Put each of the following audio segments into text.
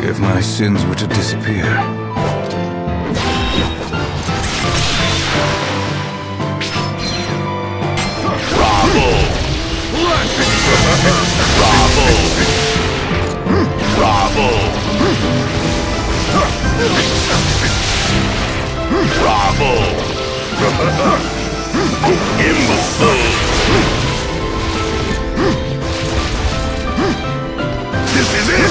If my sins were to disappear. Bravo! Bravo! Bravo! Bravo! Imbecile! This is it!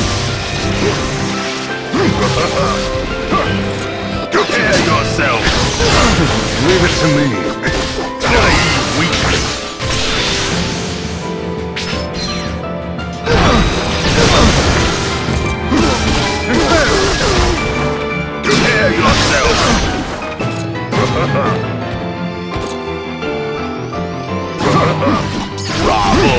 Prepare yourself! Leave it to me. Naive weakness! Prepare yourself! Bravo!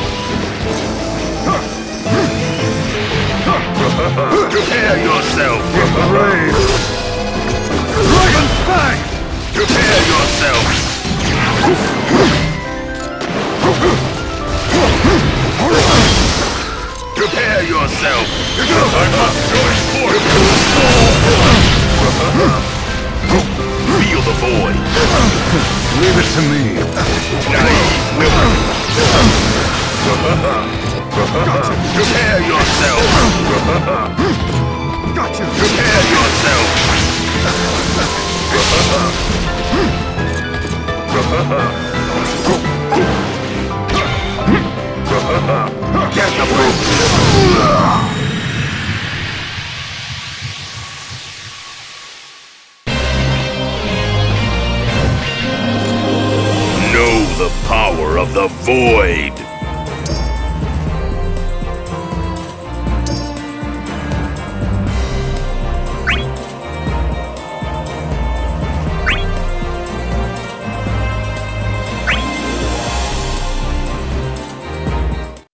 Prepare yourself! Brave. Dragon Fang! Prepare yourself! Prepare yourself! I must join forces! Feel the void! Leave it to me. Naive will! Prepare yourself! Gotcha. Prepare yourself! Get the boot! Know the power of the void!